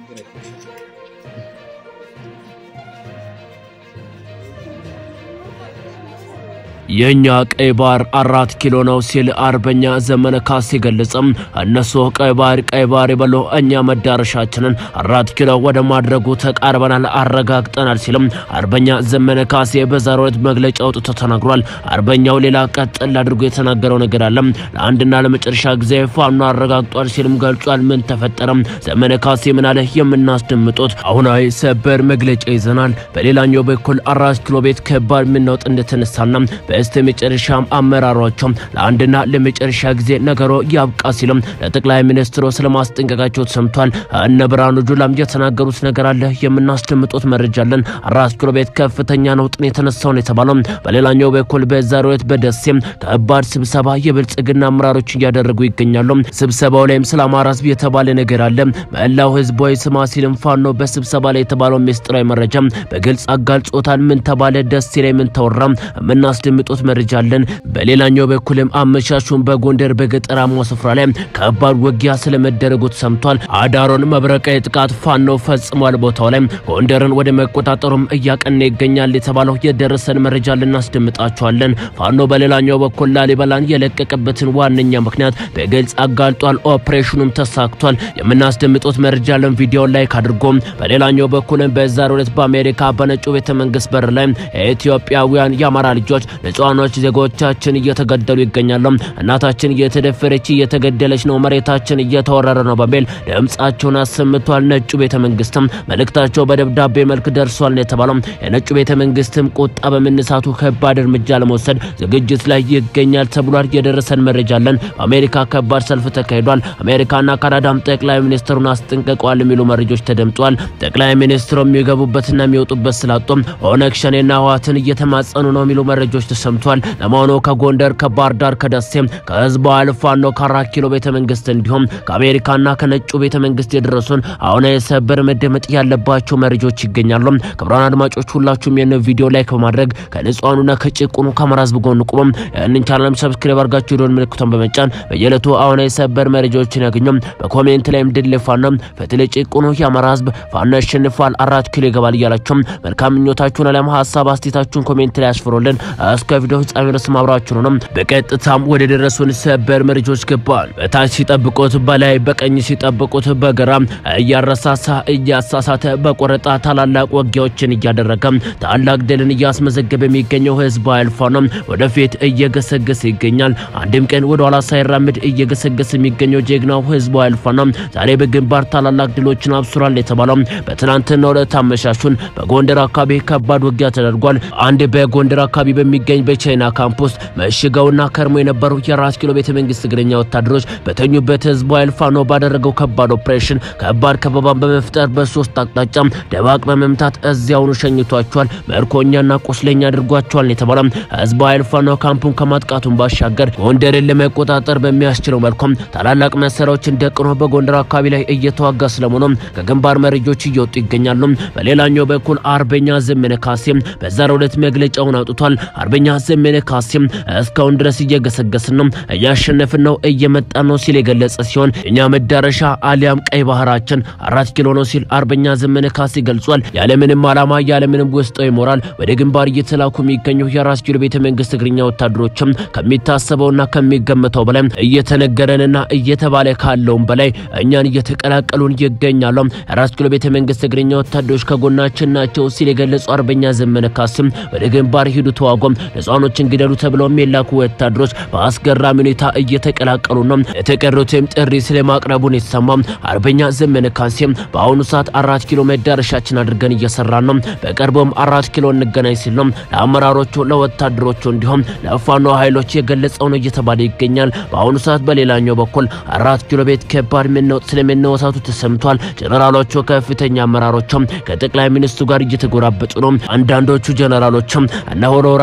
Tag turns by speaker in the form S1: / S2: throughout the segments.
S1: የኛ ቀይ ባህር 4 ኪሎ ነው ሲል አርበኛ ዘመነ ካሴ ገለጸም። እነሱ ቀይ ባህር ይበሉ እኛ መዳረሻችንን 4 ኪሎ ወደ ማድረጉ ተቃርበናል አረጋግጠናል ሲልም አርበኛ ዘመነ ካሴ በዛሬው መግለጫ አውጥቶ ተናግሯል። አርበኛው ሌላ ቀጥል አድርጎ የተናገረው ነገር አለ። ለአንድና ለመጨረሻ ጊዜ ፋኖ አረጋግጧል ሲልም ገልጿል። ምን ተፈጠረም? ዘመነ ካሴ ምን አለ? የምናስደምጡት አሁናዊ ሰበር መግለጫ ይዘናል። በሌላኛው በኩል 4 ኪሎ ቤት ከባድ ምንውጥ እንደተነሳና በስተመጨረሻም አመራሮቹም ለአንድና ለመጨረሻ ጊዜ ነገሩ ያብቃ ሲልም ለጠቅላይ ሚኒስትሩ ስለማስጠንቀቃቸው ተሰምቷል። እነ ብርሃኑ ጁላም የተናገሩት ነገር አለ። የምናስደምጡት መረጃ አለን። 4 ኪሎ ቤት ከፍተኛ ነውጥ የተነሳው ነው የተባለው። በሌላኛው በኩል በዛሬው በደሴም ከባድ ስብሰባ የብልጽግና አመራሮች ያደረጉ ይገኛሉ። ስብሰባው ላይም ስለ አማራ ህዝብ የተባለ ነገር አለ። መላው ህዝብ ወይ ስማ ሲልም ፋኖ በስብሰባ ላይ የተባለው ሚስጥራዊ መረጃ በግልጽ አጋልጾታል። ምን ተባለ? ደሴ ላይ ምን ተወራ? የምናስደምጡት መረጃ አለን። በሌላኛው በኩልም አመሻሹን በጎንደር በገጠራማው ስፍራ ላይ ከባድ ውጊያ ስለመደረጉ ተሰምቷል። አዳሮን መብረቃዊ ጥቃት ፋኖ ፈጽሟል። ቦታው ላይ ጎንደርን ወደ መቆጣጠሩም እያቀነ ይገኛል የተባለው የደረሰን መረጃ ልናስደምጣቸዋለን። ፋኖ በሌላኛው በኩል ላሊበላን የለቀቀበትን ዋነኛ ምክንያት በግልጽ አጋልጧል። ኦፕሬሽኑም ተሳክቷል። የምናስደምጡት መረጃ አለን። ቪዲዮ ላይክ አድርጉ። በሌላኛው በኩልም በዛሬው ዕለት በአሜሪካ በነጩ ቤተ መንግስት በር ላይ ኢትዮጵያውያን የአማራ ልጆች ንጹሃኖች ዜጎቻችን እየተገደሉ ይገኛሉ። እናታችን እየተደፈረች እየተገደለች ነው፣ መሬታችን እየተወረረ ነው በሚል ድምጻቸውን አሰምቷል። ነጩ ቤተ መንግስትም መልእክታቸው በደብዳቤ መልክ ደርሷል የተባለው የነጩ ቤተ መንግስትም ቁጣ በመነሳቱ ከባድ እርምጃ ለመውሰድ ዝግጅት ላይ ይገኛል ተብሏል። የደረሰን መረጃ አለን። በአሜሪካ ከባድ ሰልፍ ተካሂዷል። አሜሪካና ካናዳም ጠቅላይ ሚኒስትሩን አስጠንቅቀዋል የሚሉ መረጃዎች ተደምጧል። ጠቅላይ ሚኒስትሩ የሚገቡበትና የሚወጡበት ስላጡም ኦነግ ሸኔና ህወሓትን እየተማጸኑ ነው የሚሉ መረጃዎች ተሰምቷል። ለማኖ ከጎንደር ከባህር ዳር ከደሴም ከህዝቡ አልፋኖ ከ4 ኪሎ ቤተ መንግስት እንዲሁም ከአሜሪካና ከነጩ ቤተ መንግስት የደረሱን አሁን የሰበር መደመጥ ያለባቸው መረጃዎች ይገኛሉ። ክቡራን አድማጮች ሁላችሁም የነ ቪዲዮ ላይክ በማድረግ ከንጹሃኑና ከጭቁኑ ከአማራ ህዝብ ጎን ቁሙ። እንን ቻናልም ሰብስክራይብ አድርጋችሁ ደወል ምልክቱን በመጫን በየለቱ አሁን የሰበር መረጃዎችን ያገኙ። በኮሜንት ላይም ድል ለፋኖ ፈትለ ጭቁኑ የአማራ ህዝብ ፋኖ ያሸንፋል 4 ኪሎ ይገባል እያላችሁ መልካም ምኞታችሁን አለም ሐሳብ አስተያየታችሁን ኮሜንት ላይ አስፍሩልን። እስከ ቪዲዮ ፍጻሜ ድረስ ማብራችሁ ነው። በቀጥታም ወደ ደረሱን ሰበር መረጃዎች ገባን። በታች ሲጠብቁት በላይ በቀኝ ሲጠብቁት በግራ እያረሳሳ እያሳሳተ በቆረጣ ታላላቅ ውጊያዎችን እያደረገ ታላቅ ድልን እያስመዘገበ የሚገኘው ህዝብ አልፋኖ ወደፊት እየገሰገሰ ይገኛል። አንድም ቀን ወደ ኋላ ሳይራመድ እየገሰገሰ የሚገኘው ጀግናው ህዝብ አልፋኖ ዛሬ በግንባር ታላላቅ ድሎችን አብስሯል የተባለው በትናንትናው ዕለት አመሻሹን በጎንደር አካባቢ ከባድ ውጊያ ተደርጓል። አንድ በጎንደር አካባቢ በሚገኝ በቻይና ካምፕስ መሽገውና ከርሞ የነበሩ የ4 ኪሎ ቤተ መንግስት እግረኛ ወታደሮች በተኙበት ህዝብ አልፋኖ ባደረገው ከባድ ኦፕሬሽን ከባድ ከበባን በመፍጠር በሶስት አቅጣጫ ደባቅ በመምታት እዚያውኑ ሸኝቷቸዋል። መርኮኛና ቁስለኛ አድርጓቸዋል የተባለው ህዝብ አልፋኖ ካምፑን ከማጥቃቱን ባሻገር ጎንደርን ለመቆጣጠር በሚያስችለው መልኩ ታላላቅ መሳሪያዎችን ደቅኖ በጎንደር አካባቢ ላይ እየተዋጋ ስለሆነ ከግንባር መረጃዎች እየወጡ ይገኛሉ። በሌላኛው በኩል አርበኛ ዘመነ ካሴ በዛሬው ዕለት መግለጫውን አውጥቷል። አርበኛ ዘመነ ካሴ እስካሁን ድረስ እየገሰገስን ነው፣ እያሸነፍን ነው፣ እየመጣን ነው ሲል የገለጸ ሲሆን እኛ መዳረሻ አሊያም ቀይ ባህራችን 4 ኪሎ ነው ሲል አርበኛ ዘመነ ካሴ ገልጿል። ያለምንም ዓላማ ያለምንም ውስጣዊ ሞራል ወደ ግንባር እየተላኩ የሚገኙ የ4 ኪሎ ቤተ መንግስት እግረኛ ወታደሮችም ከሚታሰበውና ከሚገመተው በላይ እየተነገረንና እየተባለ ካለውም በላይ እኛን እየተቀላቀሉን ይገኛሉ። 4 ኪሎ ቤተ መንግስት እግረኛ ወታደሮች ከጎናችን ናቸው ሲል የገለጸው አርበኛ ዘመነ ካሴ ወደ ግንባር ሂዱ ተዋጉም ንጹሃኖችን ግደሉ ተብለው የሚላኩ ወታደሮች በአስገራሚ ሁኔታ እየተቀላቀሉ ነው። የተቀሩትም ጥሪ ስለማቅረቡን የተሰማው አርበኛ ዘመነ ካሴ በአሁኑ ሰዓት 4 ኪሎ መዳረሻችን አድርገን እየሰራን ነው፣ በቅርቡም 4 ኪሎ እንገናኝ ሲል ነው ለአመራሮቹ ለወታደሮቹ እንዲሁም ለፋኖ ኃይሎች የገለጸው ነው እየተባለ ይገኛል። በአሁኑ ሰዓት በሌላኛው በኩል 4 ኪሎ ቤት ከባድ ምንውጥ ስለመነሳቱ ተሰምቷል። ጀነራሎቹ ከፍተኛ አመራሮቹ ከጠቅላይ ሚኒስትሩ ጋር እየተጎራበጡ ነው። አንዳንዶቹ ጀነራሎች እነሆ ራስ ፋኖ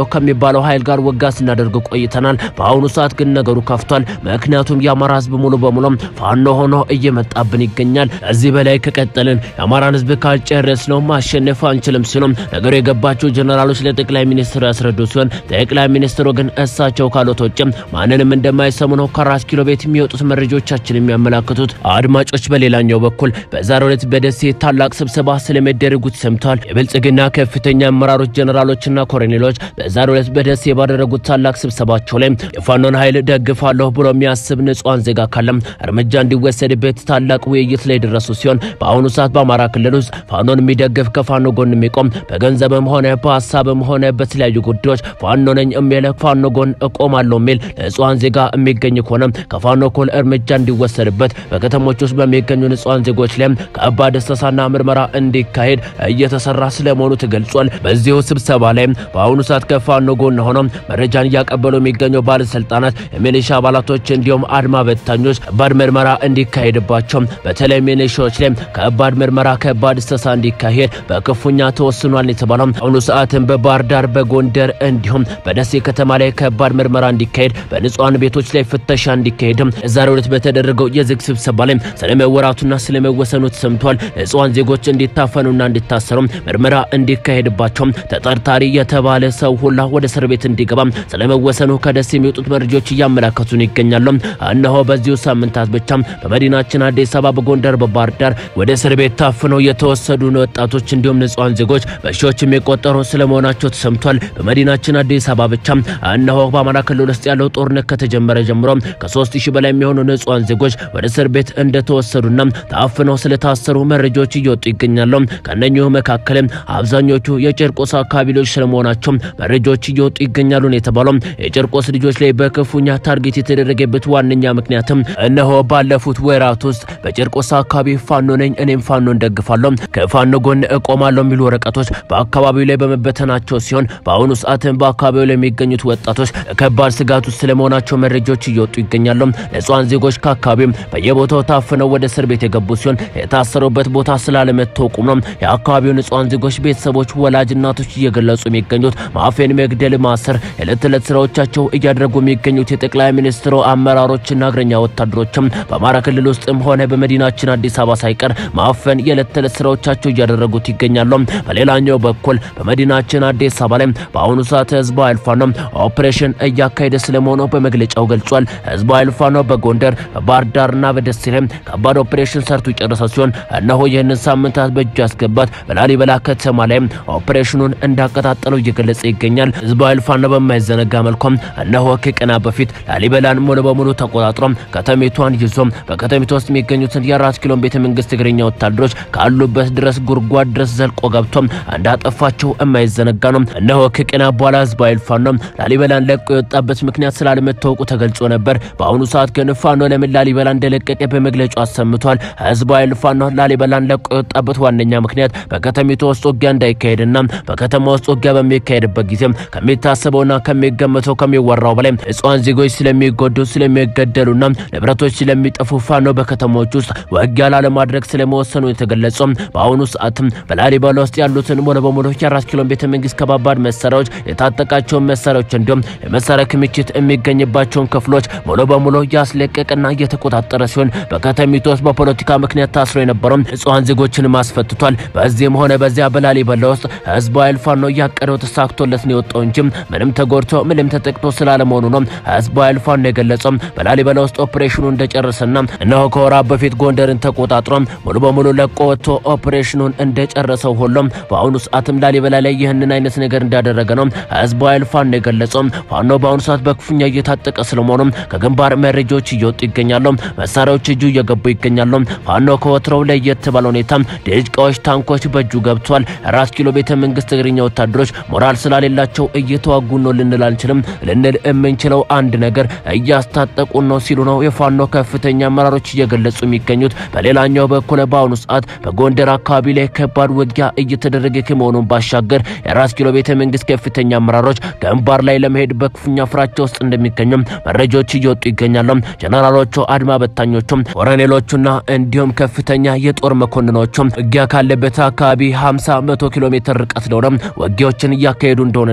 S1: ከሚባለው ኃይል ጋር ወጋ ስናደርግ ቆይተናል። በአሁኑ ሰዓት ግን ነገሩ ከፍቷል። ምክንያቱም የአማራ ህዝብ ሙሉ በሙሉ ፋኖ ሆኖ እየመጣብን ይገኛል። እዚህ በላይ ከቀጠልን የአማራን ህዝብ ካልጨረስነው ማሸነፍ አንችልም ሲሉ ነገሩ የገባቸው ጀነራሎች ለጠቅላይ ሚኒስትሩ ያስረዱ ሲሆን ጠቅላይ ሚኒስትሩ ግን እሳቸው ካሉት ውጭ ማንንም እንደማይሰሙ ነው ከራስ ኪሎ ቤት የሚወጡት መረጃዎቻችን የሚያመላክቱት። አድማጮች በሌላኛው በኩል በዛሬው ዕለት በደሴ ታላቅ ስብሰባ ስለመደረጉት ሰምቷል። የብልጽግና ከፍተኛ አመራሮች ጀነራሎችና ኮሎኔሎች በዛሬው ዕለት በደሴ ባደረጉት ታላቅ ስብሰባቸው ላይ የፋኖን ኃይል ደግፋለሁ ብሎ የሚያስብ ንጹሃን ዜጋ ካለም እርምጃ እንዲወሰድበት ታላቅ ውይይት ላይ ደረሱ ሲሆን በአሁኑ ሰዓት በአማራ ክልል ውስጥ ፋኖን የሚደግፍ ከፋኖ ጎን የሚቆም በገንዘብም ሆነ በሐሳብም ሆነ በተለያዩ ጉዳዮች ፋኖ ነኝ የሚል ፋኖ ጎን እቆማለሁ የሚል ንጹሃን ዜጋ የሚገኝ ከሆነ ከፋኖ እኩል እርምጃ እንዲወሰድበት በከተሞች ውስጥ በሚገኙ ንጹሃን ዜጎች ላይ ከባድ አሰሳና ምርመራ እንዲካሄድ እየተሰራ ስለመሆኑ ተገልጿል። በዚሁ ስብሰባ ላይ በአሁኑ ሰዓት ከፋኖ ጎን ሆነው መረጃን ያቀበሉ የሚገኙ ባለስልጣናት የሚሊሻ አባላቶች እንዲሁም አድማ በታኞች ከባድ ምርመራ እንዲካሄድባቸው በተለይ ሚሊሻዎች ላይ ከባድ ምርመራ ከባድ አሰሳ እንዲካሄድ በከፍተኛ ተወስኗል የተባለው አሁኑ ሰዓትን በባህር ዳር በጎንደር እንዲሁም በደሴ ከተማ ላይ ከባድ ምርመራ እንዲካሄድ በንጹሃን ቤቶች ላይ ፍተሻ እንዲካሄድ ዛሬው ዕለት በተደረገው የዝግ ስብሰባ ላይ ስለመወራቱና ስለመወሰኑ ተሰምቷል። ንጹሃን ዜጎች እንዲታፈኑና እንዲታሰሩ ምርመራ እንዲካሄድባቸው ተጠርጣሪ የተባለ ሰው ሁላ ወደ እስር ቤት እንዲገባ ስለመወሰኑ ከደሴ የሚወጡት መረጃዎች እያመላከቱን ይገኛሉ። እነሆ በዚሁ ሳምንታት ብቻ በመዲናችን አዲስ አበባ በጎንደር በባህር ዳር ወደ እስር ቤት ታፍነው የተወሰዱ ወጣቶች እንዲሁም ንጹሃን ዜጎች በሺዎች የሚቆጠሩ ስለመሆናቸው ተሰምቷል። በመዲናችን አዲስ አበባ ብቻ እነሆ በአማራ ክልል ውስጥ ያለው ጦርነት ከተጀመረ ጀምሮ ከ3000 በላይ የሚሆኑ ንጹሃን ዜጎች ወደ እስር ቤት እንደተወሰዱና ታፍነው ስለታሰሩ መረጃዎች እየወጡ ይገኛሉ። ከነኚሁ መካከል አብዛኞቹ የጨርቆስ አካባቢዎች ስለመሆናቸው መረጃዎች እየወጡ ይገኛሉ የተባለው የጨርቆስ ልጆች ላይ በከፉኛ ታርጌት የተደረገበት ዋነኛ ምክንያትም እነሆ ባለፉት ወራት ውስጥ በጨርቆስ አካባቢ ፋኖ ነኝ እኔም ፋኖን ደግፋለሁ ከፋኖ ጎን እቆማለሁ የሚሉ ወረቀቶች በአካባቢው ላይ በመበተናቸው ሲሆን በአሁኑ ሰዓት በአካባቢው ላይ የሚገኙት ወጣቶች ከባድ ስጋት ውስጥ ስለመሆናቸው መረጃዎች እየወጡ ይገኛሉ። ንጹሃን ዜጎች ከአካባቢው በየቦታው ታፍነው ወደ እስር ቤት የገቡ ሲሆን የታሰሩበት ቦታ ስላለመታወቁ ነው የአካባቢው ንጹሃን ዜጎች ቤተሰቦች ወላጅ እናቶች እየገለጹ የሚገኙት። ማፈን መግደል ማሰር የዕለት ተዕለት ስራዎቻቸው እያደረጉ የሚገኙት የጠቅላይ ሚኒስትሩ አመራሮችና እግረኛ ወታደሮችም በአማራ ክልል ውስጥም ሆነ በመዲናችን አዲስ አበባ ሳይቀር ማፈን የዕለት ተዕለት ስራዎቻቸው እያደረጉት ይገኛሉ። በሌላኛው በኩል በመዲናችን አዲስ አበባ ላይ በአሁኑ ሰዓት ህዝብ አልፋኖ ኦፕሬሽን እያካሄደ ስለመሆኑ በመግለጫው ገልጿል። ህዝብ አልፋኖ በጎንደር በባህር ዳርና በደሴ ላይ ከባድ ኦፕሬሽን ሰርቶ ጨርሶ ሲሆን እነሆ ይህንን ሳምንታት በእጅ ያስገባት በላሊበላ ከተማ ላይ ኦፕሬሽኑን እንዳቀጣጠለው እየገለጸ ይገኛል። ህዝብ አልፋኖ በማይዘነጋ መልኩ እነሆ ከቀና በፊት ላሊበላን ሙሉ በሙሉ ተቆጣጥሮ ከተሜቷን ይዞ በከተሜቷ ውስጥ የሚገኙትን የአራት ኪሎ ቤተ መንግስት እግረኛ ወታደሮች ካሉበት ድረስ ጉርጓድ ድረስ ዘልቆ ገብቶ እንዳጠፋቸው የማይዘነጋ ነው። እነሆ ከቀና በኋላ ህዝብ አልፋኖ ላሊበላን ለቆ የወጣበት ምክንያት ስላለመታወቁ ተገልጾ ነበር። በአሁኑ ሰዓት ግን ፋኖ ለምን ላሊበላ እንደለቀቀ በመግለጫው አሰምቷል። ህዝብ አልፋኖ ላሊበላን ለቆ የወጣበት ዋነኛ ምክንያት በከተሜቷ ውስጥ ውጊያ እንዳይካሄድና በከተማ ውስጥ ውጊያ በሚካሄድበት ጊዜ ከሚታሰበውና ከሚገመተው ከሚወራው በላይ ንጹሃን ዜጎች ስለሚጎዱ ስለሚገደሉና ንብረቶች ስለሚጠፉ ፋኖ በከተሞች ውስጥ ውጊያ ላለማድረግ ስለመወሰኑ የተገለጸው በአሁኑ ሰዓት በላሊበላ ውስጥ ያሉትን ሙሉ በሙሉ የአራት ኪሎ ቤተ መንግስት ከባባድ መሳሪያዎች የታጠቃቸው መሳሪያዎች እንዲሁም የመሳሪያ ክምችት የሚገኝባቸውን ክፍሎች ሙሉ በሙሉ ያስለቀቀና እየተቆጣጠረ ሲሆን በከተሚቱ ውስጥ በፖለቲካ ምክንያት ታስሮ የነበረው ንጹሃን ዜጎችን ማስፈትቷል። በዚህም ሆነ በዚያ በላሊበላ ውስጥ ህዝብ አልፋኖ ያቀደው ተሳክቶለት ነው የወጣው እንጂ ምንም ተጎድቶ ምንም ተጠቅቶ ስላለመሆኑ ነው ህዝብ አልፋኖ የገለጸው። በላሊበላ ውስጥ ኦፕሬሽኑን እንደጨረሰና እነሆ ከወራት በፊት ጎንደርን ተቆጣጥሮ ሙሉ በሙሉ ለቆ ወጥቶ ኦፕሬሽኑን እንደጨረሰው ሁሉም በአሁኑ ሰዓትም ላሊበላ ላይ ይህንን አይነት ነገር እንዳደረገ ነው ህዝብ አልፋኖ የገለጸው። ፋኖ በአሁኑ ሰዓት በክፉኛ እየታጠቀ ስለመሆኑ ከግንባር መረጃዎች እየወጡ ይገኛሉ። መሳሪያዎች እጁ እየገቡ ይገኛሉ። ፋኖ ከወትሮው ለየት ባለ ሁኔታ ደጅቃዎች ታንኮች በእጁ ገብቷል። አራት ኪሎ ቤተ መንግስት እግረኛ ወታደሮች ሞራል ስላሌላቸው እየተዋጉ ነው ልንል አንችልም። ልንል የምንችለው አንድ ነገር እያስታጠቁ ነው ሲሉ ነው የፋኖ ከፍተኛ አመራሮች እየገለጹ የሚገኙት። በሌላኛው በኩል በአሁኑ ሰዓት በጎንደር አካባቢ ላይ ከባድ ውጊያ እየተደረገ ከመሆኑ ባሻገር የአራት ኪሎ ቤተ መንግስት ከፍተኛ አመራሮች ግንባር ላይ ለመሄድ በክፉኛ ፍራቻ ውስጥ እንደሚገኙ መረጃዎች እየወጡ ይገኛሉ። ጀነራሎቹ አድማ በታኞቹ ኮሎኔሎቹና እንዲሁም ከፍተኛ የጦር መኮንኖቹ ውጊያ ካለበት አካባቢ 50-100 ኪሎ ሜትር ርቀት ነው ውጊያዎችን እያካሄዱ እንደሆነ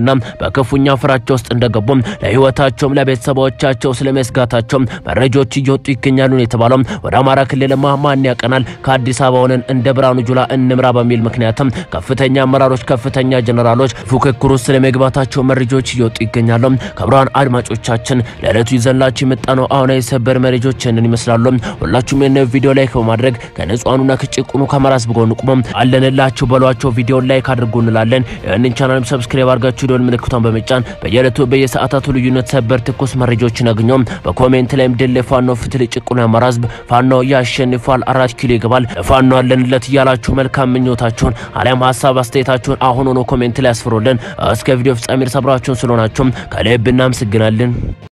S1: እንደሆነና በከፉኛ ፍራቻ ውስጥ እንደገቡ ለህይወታቸው ለቤተሰቦቻቸው ስለመስጋታቸው መረጃዎች እየወጡ ይገኛሉ የተባለው ወደ አማራ ክልል ማን ያቀናል ከአዲስ አበባውን እንደ ብርሃኑ ጁላ እንምራ በሚል ምክንያት ከፍተኛ አመራሮች ከፍተኛ ጀነራሎች ፉክክሩ ስለመግባታቸው መረጃዎች እየወጡ ይገኛሉ። ከብርሃን አድማጮቻችን ለለቱ ይዘንላችሁ የመጣነው አሁን የሰበር መረጃዎችን ይመስላሉ። ሁላችሁም የነ ቪዲዮ ላይክ በማድረግ ከነጻኑና ከጭቁኑ ከመራስ በጎን ቁሙ አለንላችሁ በሏቸው ቪዲዮ ላይክ አድርጉ እንላለን። ይህንን ቻናል ሰብስክራይብ አድርጋችሁ ደወል ምልክቱን በመጫን በየለቱ በየሰዓታቱ ልዩነት ሰበር ትኩስ መረጃዎችን አግኙ። በኮሜንት ላይም ድል ፋኖ ፍትል ጭቁኑ ያመራዝብ ፋኖ ያሸንፋል 4 ኪሎ ይገባል ፋኖ አለንለት ያላችሁ መልካም ምኞታችሁን አለም ሐሳብ አስተያየታችሁን አሁን ሆኖ ኮሜንት ላይ አስፍሩልን። እስከ ቪዲዮ ፍጻሜ ሰብራችሁን ስለሆናችሁ ከልብ እናመሰግናለን።